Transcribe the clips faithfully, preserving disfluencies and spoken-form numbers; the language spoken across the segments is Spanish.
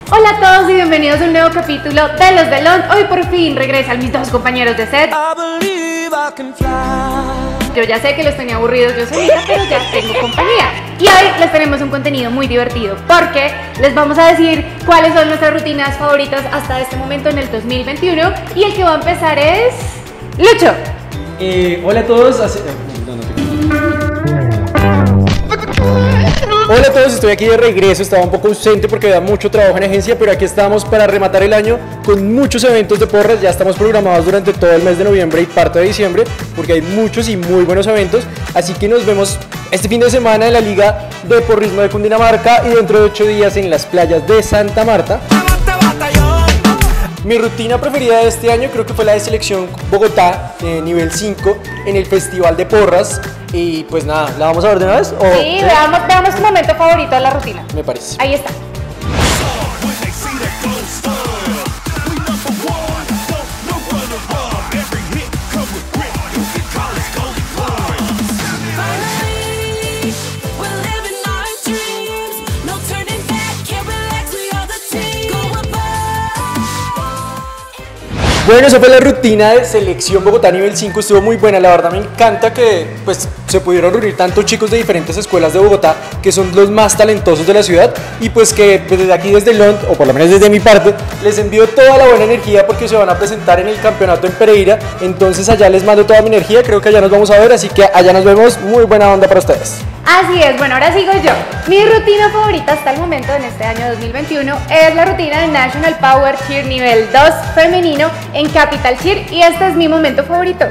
Hola a todos y bienvenidos a un nuevo capítulo de Los de Lond. Hoy por fin regresan mis dos compañeros de set. Yo ya sé que los tenía aburridos yo solita, pero ya tengo compañía. Y hoy les tenemos un contenido muy divertido porque les vamos a decir cuáles son nuestras rutinas favoritas hasta este momento en el dos mil veintiuno. Y el que va a empezar es... Lucho. Eh, hola a todos. Hace... no, no te... Hola a todos, estoy aquí de regreso. Estaba un poco ausente porque había mucho trabajo en agencia, pero aquí estamos para rematar el año con muchos eventos de porras. Ya estamos programados durante todo el mes de noviembre y parte de diciembre porque hay muchos y muy buenos eventos. Así que nos vemos este fin de semana en la Liga de Porrismo de Cundinamarca y dentro de ocho días en las playas de Santa Marta. Mi rutina preferida de este año creo que fue la de Selección Bogotá, eh, nivel cinco, en el Festival de Porras. Y pues nada, ¿la vamos a ver de una vez? ¿O sí, veamos, veamos tu momento favorito de la rutina. Me parece. Ahí está. Bueno, esa fue la rutina de Selección Bogotá nivel cinco, estuvo muy buena, la verdad me encanta que pues se pudieron reunir tantos chicos de diferentes escuelas de Bogotá que son los más talentosos de la ciudad y pues que desde aquí desde Lond, o por lo menos desde mi parte, les envío toda la buena energía porque se van a presentar en el campeonato en Pereira, entonces allá les mando toda mi energía, creo que allá nos vamos a ver, así que allá nos vemos, muy buena onda para ustedes. Así es, bueno, ahora sigo yo. Mi rutina favorita hasta el momento en este año dos mil veintiuno es la rutina de National Power Cheer nivel dos femenino en Capital Cheer y este es mi momento favorito.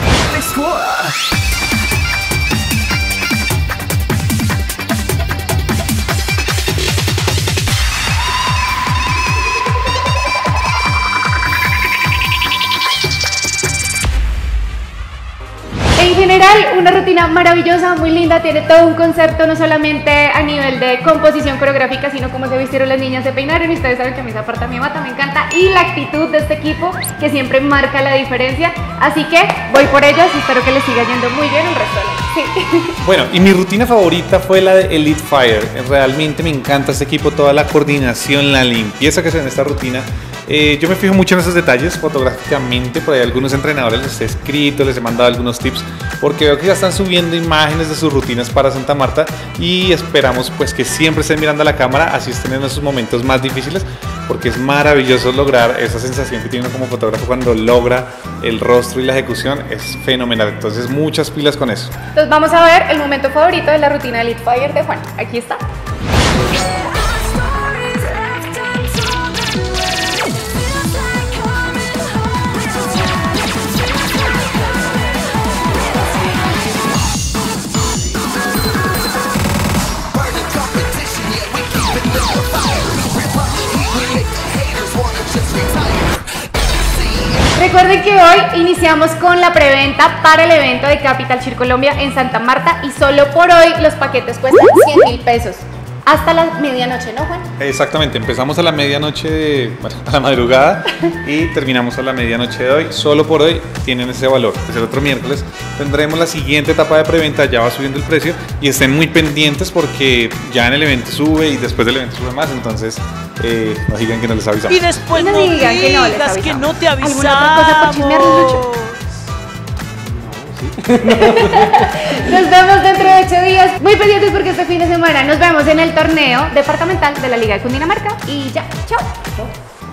En general, una rutina maravillosa, muy linda, tiene todo un concepto, no solamente a nivel de composición coreográfica, sino cómo se vistieron las niñas, se peinaron, y ustedes saben que a mí esa parte me mata, me encanta, y la actitud de este equipo, que siempre marca la diferencia, así que voy por ellos y espero que les siga yendo muy bien el resto de la... sí. Bueno, y mi rutina favorita fue la de Elite Fire, realmente me encanta este equipo, toda la coordinación, la limpieza que se ve en esta rutina. Eh, yo me fijo mucho en esos detalles fotográficamente, por ahí algunos entrenadores les he escrito, les he mandado algunos tips porque veo que ya están subiendo imágenes de sus rutinas para Santa Marta y esperamos pues que siempre estén mirando a la cámara, así estén en esos momentos más difíciles porque es maravilloso lograr esa sensación que tiene uno como fotógrafo cuando logra el rostro y la ejecución, es fenomenal, entonces muchas pilas con eso. Entonces vamos a ver el momento favorito de la rutina Elite Fire de Juan, aquí está. Recuerden que hoy iniciamos con la preventa para el evento de Capital Cheer Colombia en Santa Marta y solo por hoy los paquetes cuestan cien mil pesos. Hasta la medianoche, ¿no, Juan? Exactamente, empezamos a la medianoche, de, bueno, a la madrugada y terminamos a la medianoche de hoy. Solo por hoy tienen ese valor. Pues el otro miércoles tendremos la siguiente etapa de preventa, ya va subiendo el precio y estén muy pendientes porque ya en el evento sube y después del evento sube más, entonces eh, no digan que no les avisamos. Y después no, no digan que no les digas que no te avisamos. ¿Alguna otra cosa para chismearles, Lucho? Nos vemos dentro de ocho días. Muy pendientes porque este fin de semana nos vemos en el torneo departamental de la Liga de Cundinamarca. Y ya, chao.